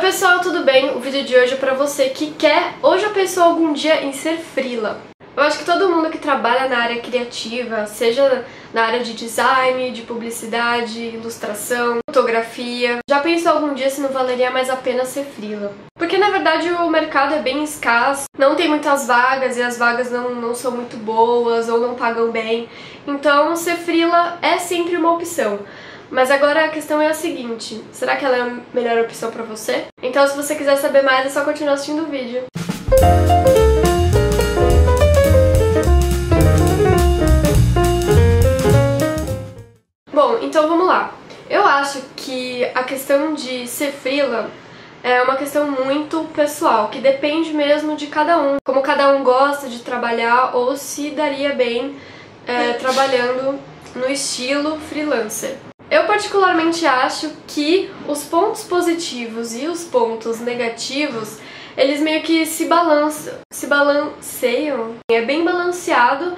pessoal, tudo bem? O vídeo de hoje é pra você que quer ou já pensou algum dia em ser freela. Eu acho que todo mundo que trabalha na área criativa, seja na área de design, de publicidade, ilustração, fotografia, já pensou algum dia se não valeria mais a pena ser freela. Porque na verdade o mercado é bem escasso, não tem muitas vagas e as vagas não são muito boas ou não pagam bem, então ser freela é sempre uma opção. Mas agora a questão é a seguinte, será que ela é a melhor opção pra você? Então se você quiser saber mais é só continuar assistindo o vídeo. Bom, então vamos lá. Eu acho que a questão de ser freela é uma questão muito pessoal, que depende mesmo de cada um, como cada um gosta de trabalhar ou se daria bem trabalhando no estilo freelancer. Eu particularmente acho que os pontos positivos e os pontos negativos, eles meio que se balanceiam, é bem balanceado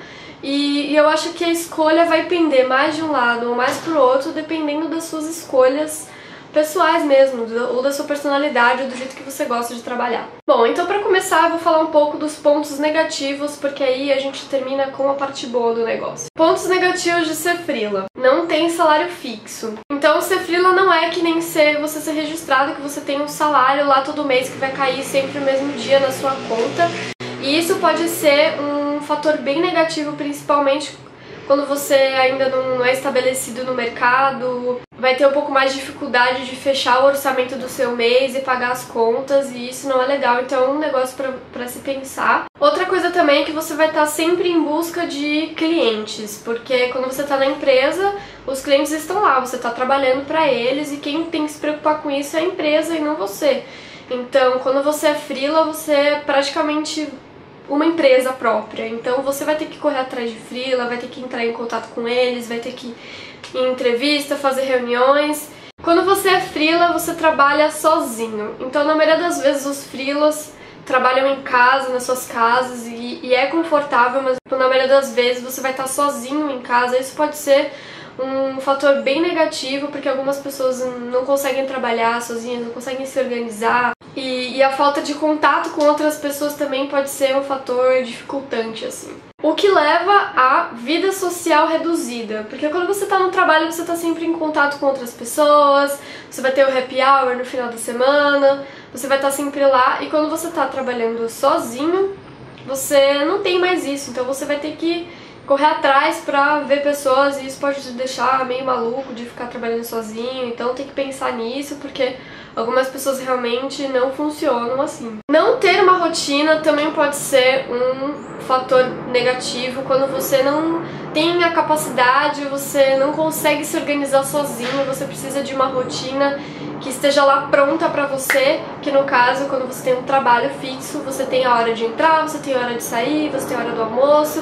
e eu acho que a escolha vai pender mais de um lado ou mais pro outro, dependendo das suas escolhas pessoais mesmo, ou da sua personalidade, ou do jeito que você gosta de trabalhar. Bom, então pra começar eu vou falar um pouco dos pontos negativos, porque aí a gente termina com a parte boa do negócio. Pontos negativos de ser freela. Não tem salário fixo. Então ser freela não é que nem você ser registrado, que você tem um salário lá todo mês que vai cair sempre no mesmo dia na sua conta. E isso pode ser um fator bem negativo, principalmente quando você ainda não é estabelecido no mercado, vai ter um pouco mais de dificuldade de fechar o orçamento do seu mês e pagar as contas, e isso não é legal, então é um negócio pra se pensar. Outra coisa também é que você vai estar sempre em busca de clientes, porque quando você está na empresa, os clientes estão lá, você está trabalhando para eles e quem tem que se preocupar com isso é a empresa e não você. Então, quando você é freela, você é praticamente uma empresa própria, então você vai ter que correr atrás de freela, vai ter que entrar em contato com eles, vai ter que ir em entrevista, fazer reuniões. Quando você é freela, você trabalha sozinho, então na maioria das vezes os freelas trabalham em casa, nas suas casas, e é confortável, mas na maioria das vezes você vai estar sozinho em casa. Isso pode ser um fator bem negativo, porque algumas pessoas não conseguem trabalhar sozinhas, não conseguem se organizar, e a falta de contato com outras pessoas também pode ser um fator dificultante, assim. O que leva à vida social reduzida, porque quando você tá no trabalho você tá sempre em contato com outras pessoas, você vai ter o happy hour no final da semana, você vai estar sempre lá, e quando você tá trabalhando sozinho, você não tem mais isso, então você vai ter que correr atrás pra ver pessoas, e isso pode te deixar meio maluco de ficar trabalhando sozinho, então tem que pensar nisso, porque algumas pessoas realmente não funcionam assim. Não ter uma rotina também pode ser um fator negativo, quando você não tem a capacidade, você não consegue se organizar sozinho, você precisa de uma rotina que esteja lá pronta pra você, que no caso, quando você tem um trabalho fixo, você tem a hora de entrar, você tem a hora de sair, você tem a hora do almoço,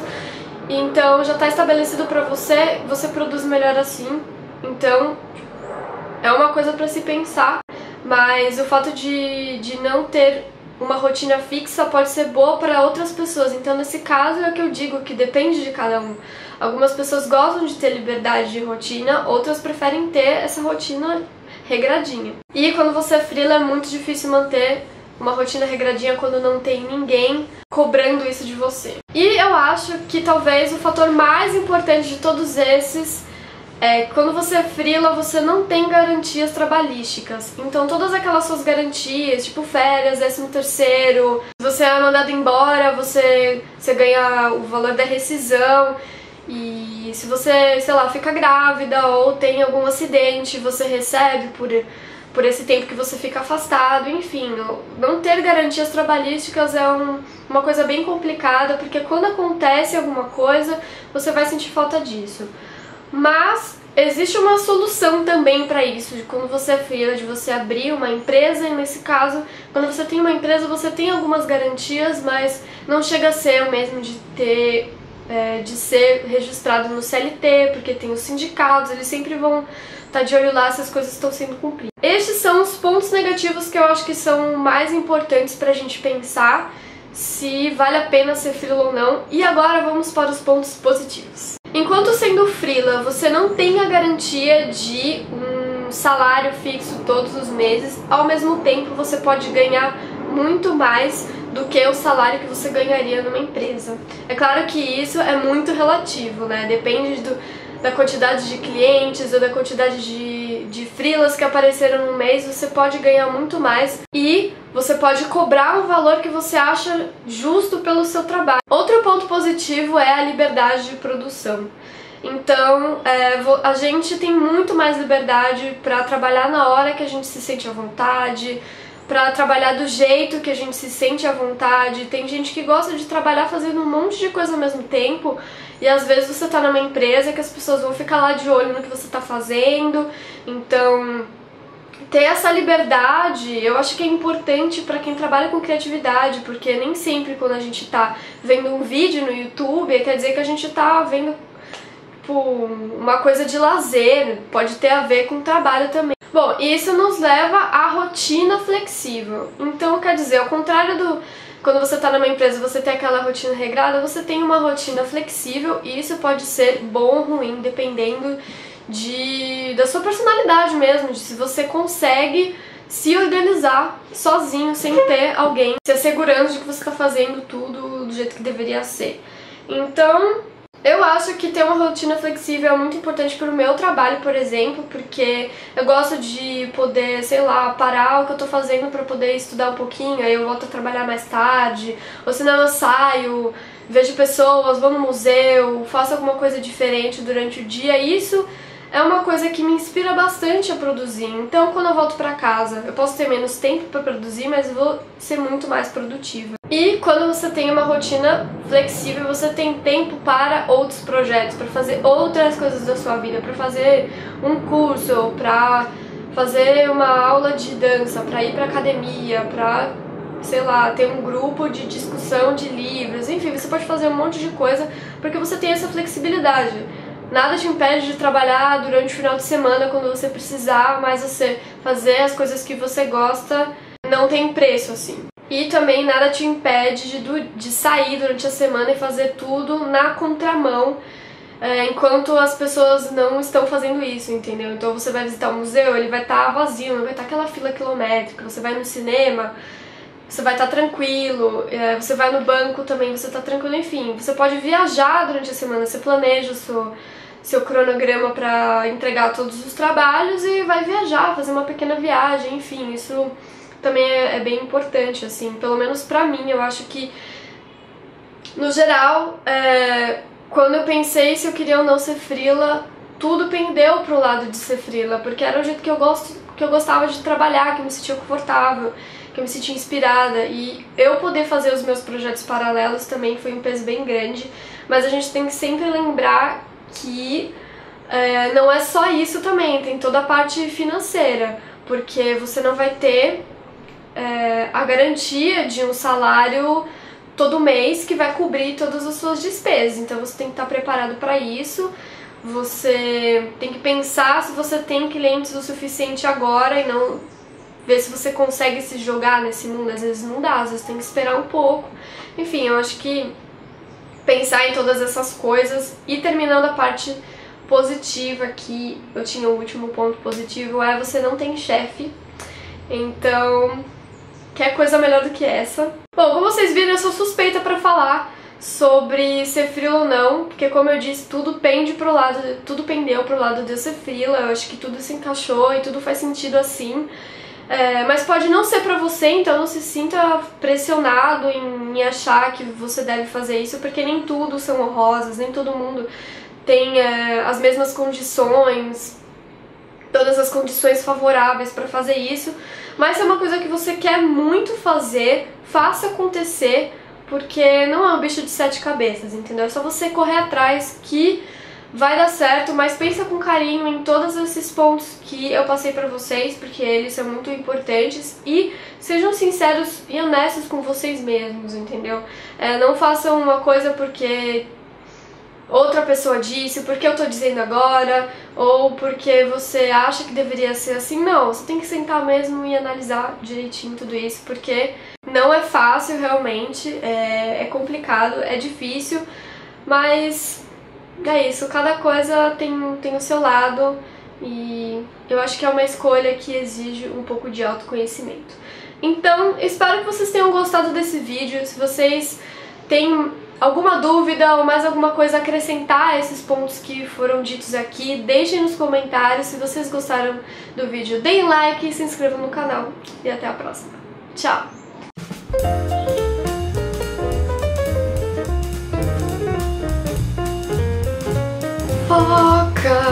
então já está estabelecido pra você, você produz melhor assim, então é uma coisa pra se pensar. Mas o fato de não ter uma rotina fixa pode ser boa para outras pessoas, então nesse caso é o que eu digo, que depende de cada um. Algumas pessoas gostam de ter liberdade de rotina, outras preferem ter essa rotina regradinha. E quando você é freela é muito difícil manter uma rotina regradinha quando não tem ninguém cobrando isso de você. E eu acho que talvez o fator mais importante de todos esses quando você é freela, você não tem garantias trabalhísticas. Então todas aquelas suas garantias, tipo férias, 13º, se você é mandado embora, você ganha o valor da rescisão. E se você, sei lá, fica grávida ou tem algum acidente, você recebe por esse tempo que você fica afastado. Enfim, não ter garantias trabalhísticas é uma coisa bem complicada, porque quando acontece alguma coisa, você vai sentir falta disso. Mas existe uma solução também para isso, de quando você é freela, de você abrir uma empresa, e nesse caso, quando você tem uma empresa, você tem algumas garantias, mas não chega a ser o mesmo de ser registrado no CLT, porque tem os sindicatos, eles sempre vão estar de olho lá se as coisas estão sendo cumpridas. Estes são os pontos negativos que eu acho que são mais importantes pra gente pensar se vale a pena ser freela ou não. E agora vamos para os pontos positivos. Enquanto sendo freela, você não tem a garantia de um salário fixo todos os meses, ao mesmo tempo você pode ganhar muito mais do que o salário que você ganharia numa empresa. É claro que isso é muito relativo, né? Depende da quantidade de clientes ou da quantidade de freelas que apareceram no mês, você pode ganhar muito mais e você pode cobrar um valor que você acha justo pelo seu trabalho. Outro ponto positivo é a liberdade de produção. Então, a gente tem muito mais liberdade para trabalhar na hora que a gente se sente à vontade, para trabalhar do jeito que a gente se sente à vontade. Tem gente que gosta de trabalhar fazendo um monte de coisa ao mesmo tempo e às vezes você tá numa empresa que as pessoas vão ficar lá de olho no que você tá fazendo. Então, ter essa liberdade eu acho que é importante para quem trabalha com criatividade, porque nem sempre quando a gente tá vendo um vídeo no YouTube quer dizer que a gente tá vendo uma coisa de lazer, pode ter a ver com trabalho também. Bom, isso nos leva à rotina flexível. Então, quer dizer, ao contrário quando você está numa empresa, você tem aquela rotina regrada, você tem uma rotina flexível e isso pode ser bom ou ruim, dependendo da sua personalidade mesmo, de se você consegue se organizar sozinho, sem ter alguém se assegurando de que você está fazendo tudo do jeito que deveria ser. Então, eu acho que ter uma rotina flexível é muito importante para o meu trabalho, por exemplo, porque eu gosto de poder, sei lá, parar o que eu tô fazendo para poder estudar um pouquinho, aí eu volto a trabalhar mais tarde, ou senão eu saio, vejo pessoas, vou no museu, faço alguma coisa diferente durante o dia. Isso é uma coisa que me inspira bastante a produzir. Então, quando eu volto pra casa, eu posso ter menos tempo pra produzir, mas eu vou ser muito mais produtiva. E quando você tem uma rotina flexível, você tem tempo para outros projetos, para fazer outras coisas da sua vida, para fazer um curso, para fazer uma aula de dança, para ir pra academia, para, sei lá, ter um grupo de discussão de livros, enfim, você pode fazer um monte de coisa porque você tem essa flexibilidade. Nada te impede de trabalhar durante o final de semana quando você precisar, mas você fazer as coisas que você gosta não tem preço, assim. E também nada te impede de sair durante a semana e fazer tudo na contramão, enquanto as pessoas não estão fazendo isso, entendeu? Então você vai visitar o museu, ele vai estar vazio, não vai estar aquela fila quilométrica. Você vai no cinema, você vai estar tranquilo, você vai no banco também, você está tranquilo, enfim. Você pode viajar durante a semana, você planeja o seu cronograma para entregar todos os trabalhos e vai viajar, fazer uma pequena viagem, enfim, isso também é bem importante, assim, pelo menos pra mim. Eu acho que, no geral, quando eu pensei se eu queria ou não ser freela, tudo pendeu pro lado de ser freela, porque era o jeito que eu gostava de trabalhar, que eu me sentia confortável, que eu me sentia inspirada, e eu poder fazer os meus projetos paralelos também foi um peso bem grande, mas a gente tem que sempre lembrar que não é só isso também, tem toda a parte financeira, porque você não vai ter a garantia de um salário todo mês que vai cobrir todas as suas despesas, então você tem que estar preparado para isso. Você tem que pensar se você tem clientes o suficiente agora e não ver se você consegue se jogar nesse mundo. Às vezes não dá, às vezes tem que esperar um pouco. Enfim, eu acho que pensar em todas essas coisas. E terminando a parte positiva aqui, eu tinha o último ponto positivo, você não tem chefe. Então, quer coisa melhor do que essa? Bom, como vocês viram, eu sou suspeita pra falar sobre ser freela ou não, porque como eu disse, tudo pendeu pro lado de eu ser freela. Eu acho que tudo se encaixou e tudo faz sentido assim. Mas pode não ser pra você, então não se sinta pressionado em achar que você deve fazer isso, porque nem tudo são rosas, nem todo mundo tem as mesmas condições, todas as condições favoráveis pra fazer isso. Mas se é uma coisa que você quer muito fazer, faça acontecer, porque não é um bicho de 7 cabeças, entendeu? É só você correr atrás que vai dar certo, mas pensa com carinho em todos esses pontos que eu passei pra vocês, porque eles são muito importantes, e sejam sinceros e honestos com vocês mesmos, entendeu? Não façam uma coisa porque outra pessoa disse, porque eu tô dizendo agora, ou porque você acha que deveria ser assim. Não, você tem que sentar mesmo e analisar direitinho tudo isso, porque não é fácil realmente, é complicado, é difícil, mas é isso, cada coisa tem o seu lado, e eu acho que é uma escolha que exige um pouco de autoconhecimento. Então, espero que vocês tenham gostado desse vídeo. Se vocês têm alguma dúvida ou mais alguma coisa a acrescentar a esses pontos que foram ditos aqui, deixem nos comentários. Se vocês gostaram do vídeo, deem like e se inscrevam no canal. E até a próxima. Tchau! Foca!